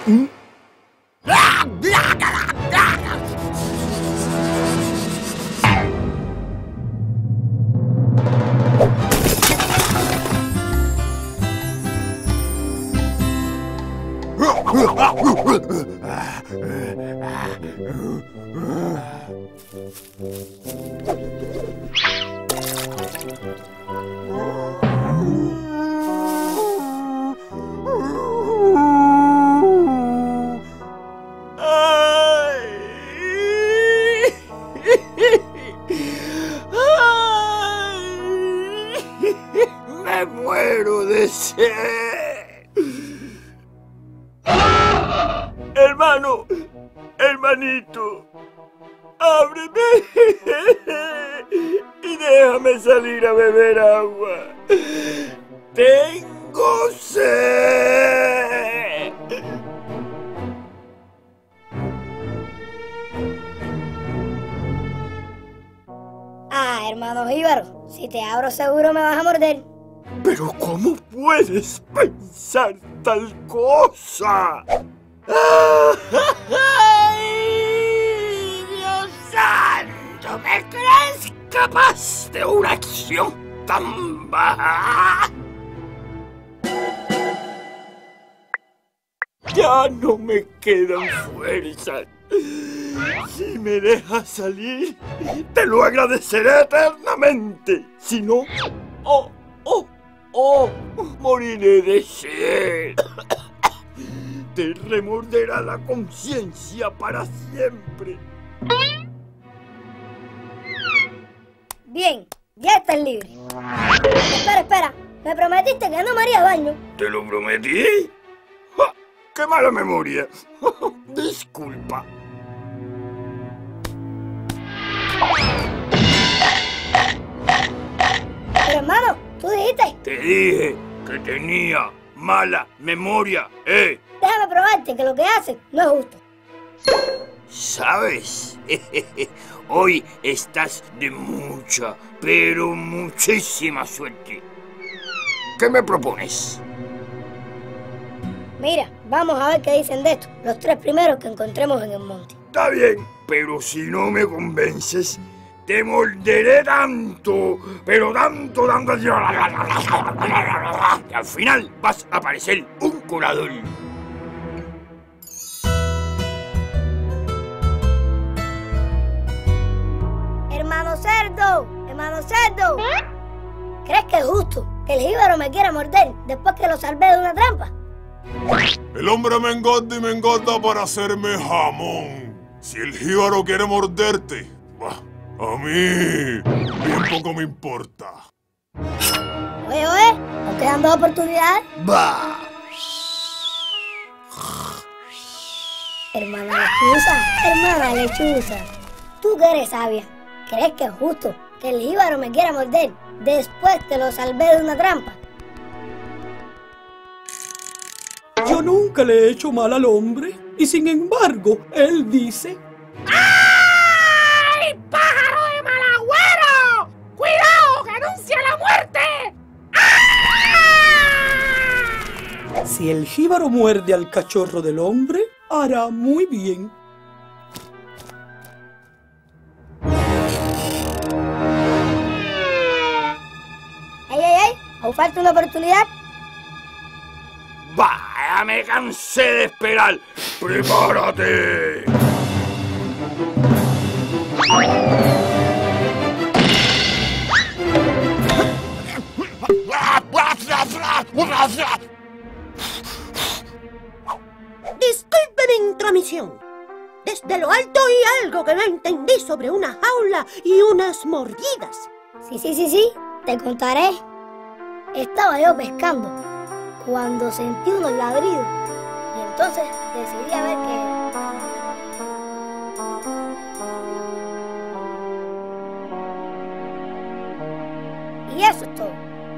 Me muero de sed. Hermano, hermanito, ábreme y déjame salir a beber agua. Tengo sed. Ah, hermano Jíbaro, si te abro seguro me vas a morder. Pero ¿cómo puedes pensar tal cosa? ¡Ay, Dios santo! ¿Me crees capaz de una acción tan baja? Ya no me quedan fuerzas. Si me dejas salir, te lo agradeceré eternamente. Si no, moriré de sed. Te remorderá la conciencia para siempre. Bien, ya estás libre. Espera, me prometiste que no me harías daño. ¿Te lo prometí? ¡Ja! ¡Qué mala memoria! Disculpa. Pero hermano, tú dijiste. Te dije que tenía mala memoria, Déjame probarte que lo que haces no es justo. ¿Sabes? Hoy estás de mucha, pero muchísima suerte. ¿Qué me propones? Mira, vamos a ver qué dicen de esto los 3 primeros que encontremos en el monte. Está bien, pero si no me convences, te morderé tanto, pero tanto, que al final vas a parecer un colador. Hermano cerdo, ¿crees que es justo que el jíbaro me quiera morder después que lo salvé de una trampa? El hombre me engorda y me engorda para hacerme jamón. Si el jíbaro quiere morderte, bah, a mí bien poco me importa. Oye, ¿nos quedan 2 oportunidades? ¡Bah! Hermana lechuza, tú que eres sabia, ¿crees que es justo que el jíbaro me quiera morder después que lo salvé de una trampa? Yo nunca le he hecho mal al hombre, y sin embargo, él dice... ¡Ay, pájaro de mal agüero! ¡Cuidado, que anuncia la muerte! ¡Ah! Si el jíbaro muerde al cachorro del hombre, hará muy bien. ¡Ey! ¿Aún falta una oportunidad? ¡Bah! ¡Me cansé de esperar! ¡Prepárate! Disculpe mi intromisión. Desde lo alto oí algo que no entendí sobre una jaula y unas mordidas. Sí, te contaré. Estaba yo pescando cuando sentí unos ladridos y entonces decidí a ver qué era. Y eso es todo.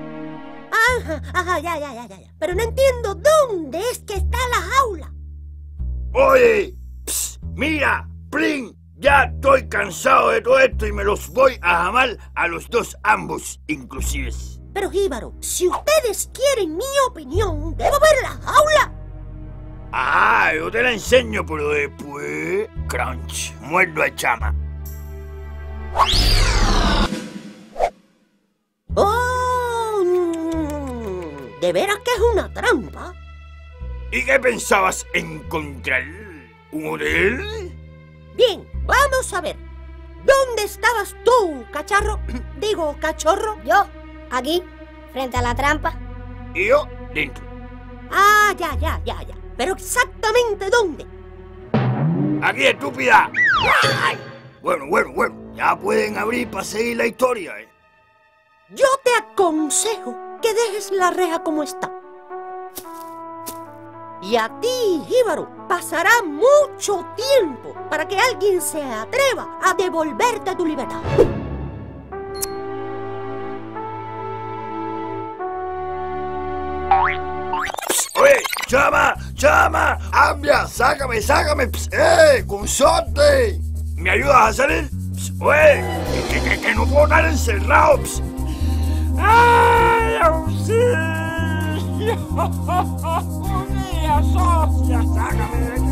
Ajá, ya. Pero no entiendo dónde es que está la jaula. ¡Oye! Psst, ¡mira! ¡Plin! Ya estoy cansado de todo esto y me los voy a jamar a los dos ambos, inclusive. Pero jíbaro, si ustedes quieren mi opinión, ¿debo ver la jaula? Ah, Ah, yo te la enseño, pero después... Crunch, muerdo de chama. ¡Oh! ¿De veras que es una trampa? ¿Y qué pensabas encontrar? ¿Un hotel? Bien, vamos a ver. ¿Dónde estabas tú, cacharro? Digo, cachorro. Yo, aquí, frente a la trampa. Y yo, dentro. Ah, ya. ¿Pero exactamente dónde? ¡Aquí, estúpida! ¡Ay! Bueno. Ya pueden abrir para seguir la historia, ¿eh? Yo te aconsejo que dejes la reja como está. Y a ti, jíbaro, pasará mucho tiempo para que alguien se atreva a devolverte tu libertad. ¡Oye! ¡Chama! ¡Ambia! ¡Sácame! ¡Consorte! ¿Me ayudas a salir? ¡Oye! ¡Que no puedo estar encerrado! ¡Ay, auxilio! ¡Unida, socia! ¡Sácame de aquí!